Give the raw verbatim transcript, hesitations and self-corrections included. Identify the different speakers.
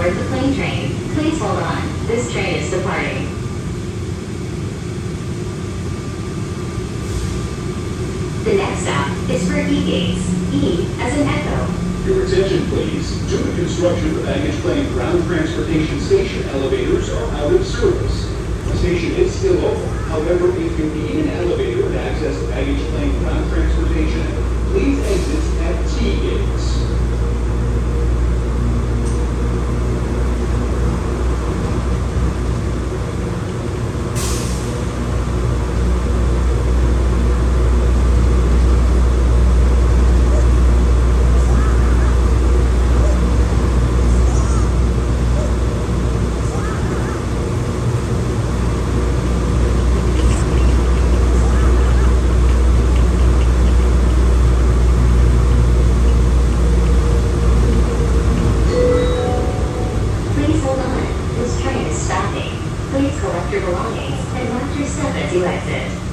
Speaker 1: board the plane train. Please hold on. This train is departing. The next stop is for E-gates. E as in echo.
Speaker 2: Your attention, please. Due to construction, the baggage claim ground transportation station elevators are out of service. The station is still open. However, if you need an elevator to access the baggage claim ground transportation, please exit at T gates.
Speaker 1: Please collect your belongings and lock your step as you exit.